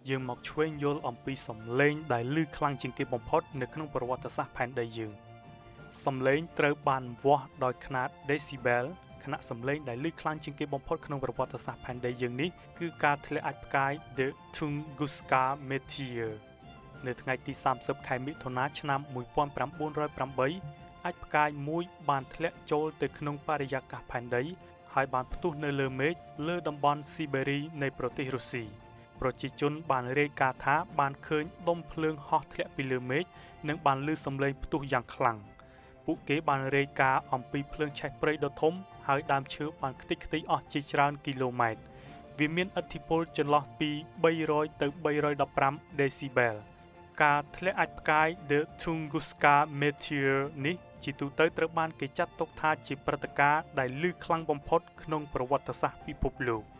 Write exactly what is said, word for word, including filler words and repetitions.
យើងមកឆ្វេងយល់អំពីសំឡេងដែលឮខ្លាំងជាងគេបំផុតនៅក្នុងប្រវត្តិសាស្ត្រផែនដីយើងសំឡេងត្រូវបានវាស់ដោយខ្នាត decibel ខណៈសំឡេងដែលឮខ្លាំងជាងគេបំផុតក្នុងប្រវត្តិសាស្ត្រផែនដីយើងនេះគឺការធ្លាក់អាចផ្កាយ The Tunguska Meteor នៅថ្ងៃទីសាមសិបខែមិថុនាឆ្នាំmột nghìn chín trăm lẻ támអាចផ្កាយមួយបានធ្លាក់ចូលទៅក្នុងបរិយាកាសផែនដីហើយបានផ្ទុះនៅលើមេឃលើតំបន់ស៊ីបេរីនៃប្រទេសរុស្ស៊ីប្រជាជនបានរាយការណ៍ថាបានឃើញដុំភ្លើងហោះធ្លាក់ពីលើមេឃនិងបានឮសំឡេងផ្ទុះយ៉ាងខ្លាំងពួកគេបានរាយការណ៍អំពីភ្លើងឆេះព្រៃដ៏ធំហើយដើមឈើបានខ្ទេចខ្ទីអស់ជាច្រើនគីឡូម៉ែត្រវាមានឥទ្ធិពលចន្លោះពីបីរយទៅបីរយដប់ប្រាំ decibel ការធ្លាក់អាចផ្កាយ The Tunguska Meteor នេះជាទូទៅត្រូវបានគេចាត់ទុកថាជាព្រឹត្តិការណ៍ដែលឮខ្លាំងបំផុតក្នុងប្រវត្តិសាស្ត្រពិភពលោក